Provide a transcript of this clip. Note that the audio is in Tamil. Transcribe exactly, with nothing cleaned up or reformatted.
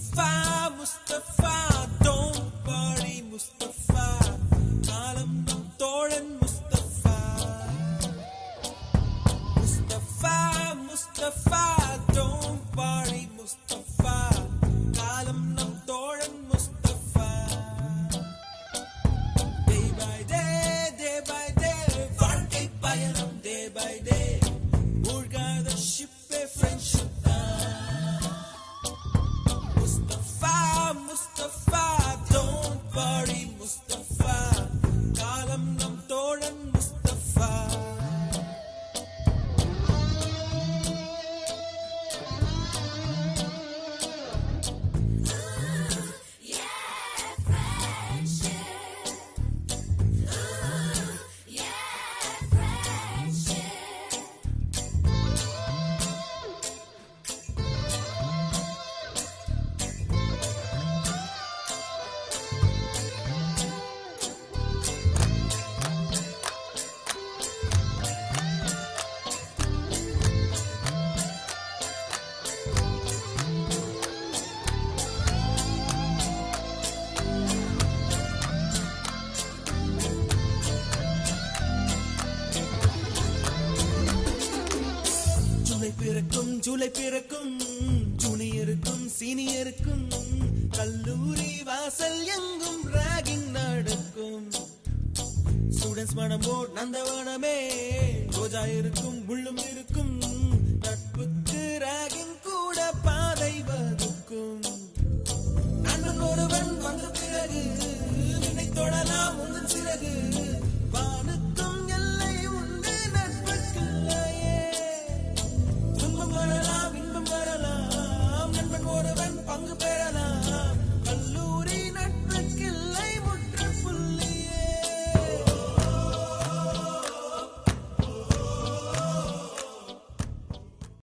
Mustafa, Mustafa, don't worry, Mustafa. Kalam nam thodan Mustafa. Mustafa, Mustafa, don't worry, Mustafa. Kalam nam thodan Mustafa. Day by day, day by day, வாழ்க்கை பயணம் day by day. மூழ்காத ஷிப்பே friendship. Mustafa, don't worry, Mustafa. Kalam nam thodan Mustafa. Ooh, yeah, friendship. Ooh, yeah, friendship. ஜூலை பிறக்கும் ஜூலை பிறக்கும் ஜூனியருக்கும் சீனியருக்கும் கல்லூரி வாசல் எங்கும் ராகிங் நடக்கும். ஸ்டூடெண்ட்ஸ் மனமோ நந்தவனமே, ரோஜா இருக்கும் முள்ளும் இருக்கும், நட்புக்கு ராகிங் கூட பா